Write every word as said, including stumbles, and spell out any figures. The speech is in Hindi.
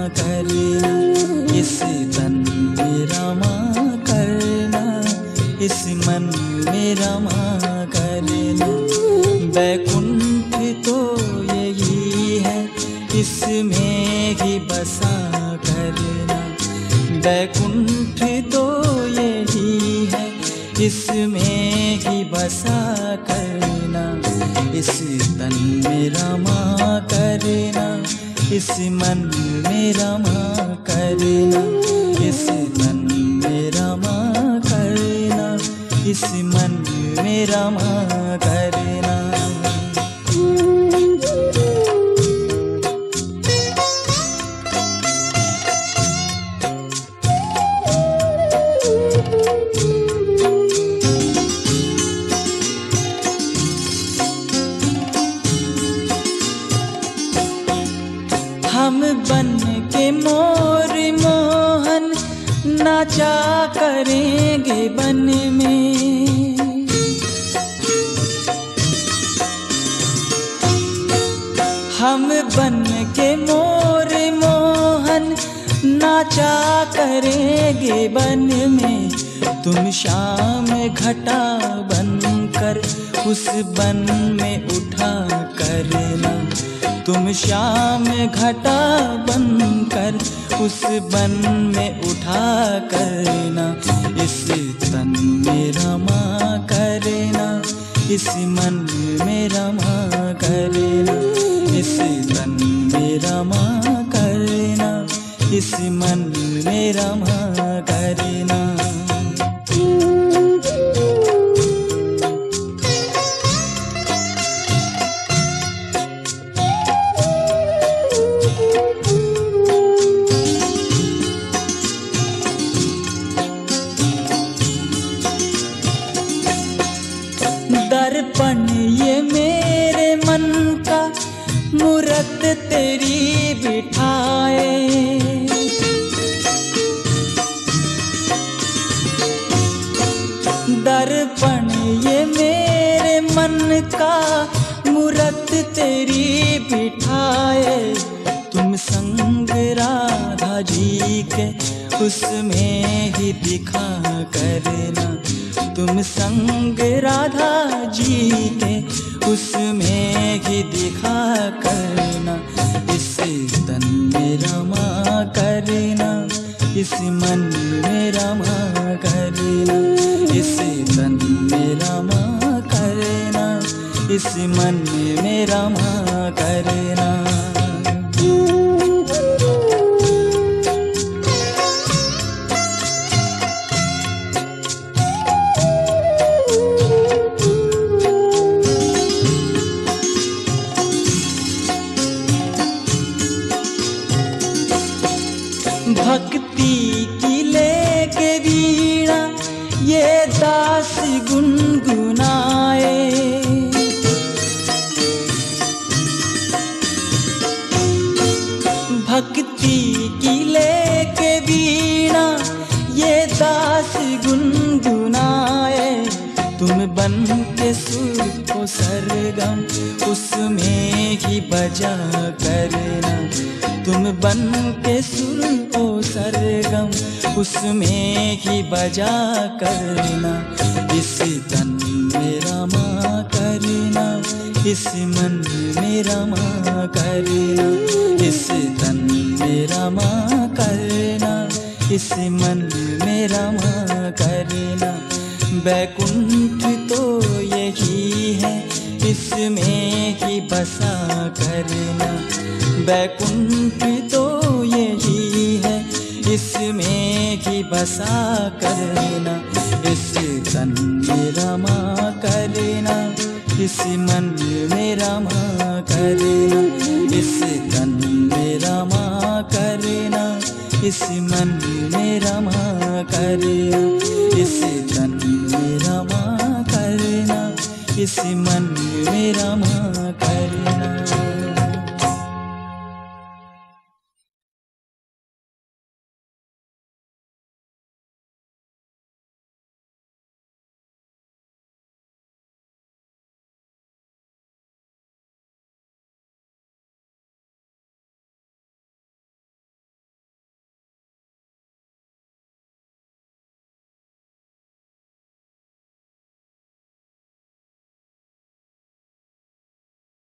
करना, इस तन में रमा करना, इस मन में रमा करना। बैकुंठ तो यही है, इसमें ही बसा करना। बैकुंठ तो यही है, इसमें ही बसा करना। इस तन में रमा करना, इस मन में रमा करना, इस तन में रमा करना, इस मन में रमा करना। हम बन के मोर मोहन नाचा करेंगे बन में। हम बन के मोर मोहन नाचा करेंगे बन में। तुम शाम घटा बनकर उस बन में उठा करना। तुम शाम घटा बनकर उस बन में उठा करना। इस तन में रमा करना, इस मन में रमा करना, इस तन में रमा करना, इस मन में रमा करना। दर्पण ये मेरे मन का मूरत तेरी बिठाए। दर्पण ये मेरे मन का मूरत तेरी बिठाए। तुम संग राधा जी के उसमें ही दिखा करना। तुम संग राधा जी के उसमें ही दिखा करना। इस तन में रमा करना, इस मन में रमा करना, इस तन में रमा करना, इस मन में रमा करना। भक्ति की लेके वीणा ये दास गुनगुनाए। भक्ति की लेके वीणा ये दास गुनगुनाए। तुम बन के सुर को सरगम उसमें ही बजा करना। तुम बन के सुर को सरगम उसमें ही बजा करना। इस तन में रमा करना, इस मन में रमा करना, इस तन में रमा करना, इस मन में रमा करना। बैकुंठ तो यही है, इसमें ही बसा करना। बैकुंठ तो यही है, इसमें ही बसा करना। इस तन में रमा करना, इस मन में रमा करना, इस तन में रमा करना, इस मन में रमा करना, इस तन में रमा करना, इस मन में रमा